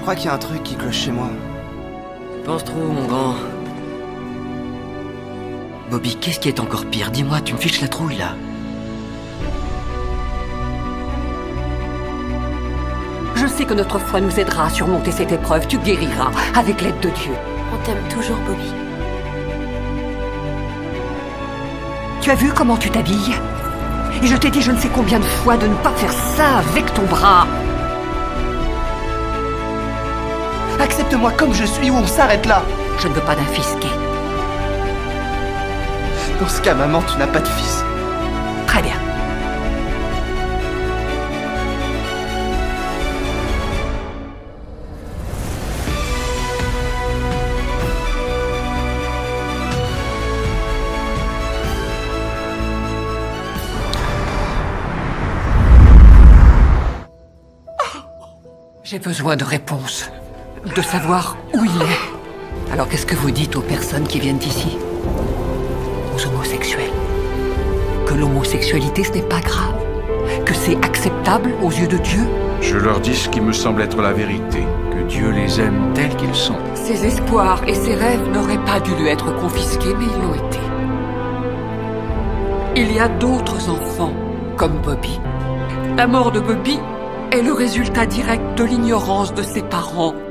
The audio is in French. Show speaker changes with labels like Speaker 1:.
Speaker 1: Je crois qu'il y a un truc qui cloche chez moi.
Speaker 2: Pense trop, mon grand. Bobby, qu'est-ce qui est encore pire? Dis-moi, tu me fiches la trouille, là.
Speaker 3: Je sais que notre foi nous aidera à surmonter cette épreuve. Tu guériras, avec l'aide de Dieu.
Speaker 4: On t'aime toujours, Bobby.
Speaker 3: Tu as vu comment tu t'habilles? Et je t'ai dit je ne sais combien de fois de ne pas faire ça avec ton bras.
Speaker 1: Accepte-moi comme je suis ou on s'arrête là.
Speaker 3: Je ne veux pas d'un fils gay.
Speaker 1: Dans ce cas, maman, tu n'as pas de fils.
Speaker 3: Très bien. J'ai besoin de réponses, de savoir où il est. Alors qu'est-ce que vous dites aux personnes qui viennent ici? Aux homosexuels? Que l'homosexualité ce n'est pas grave? Que c'est acceptable aux yeux de Dieu?
Speaker 5: Je leur dis ce qui me semble être la vérité, que Dieu les aime tels qu'ils sont.
Speaker 3: Ses espoirs et ses rêves n'auraient pas dû lui être confisqués, mais ils l'ont été. Il y a d'autres enfants, comme Bobby. La mort de Bobby est le résultat direct de l'ignorance de ses parents.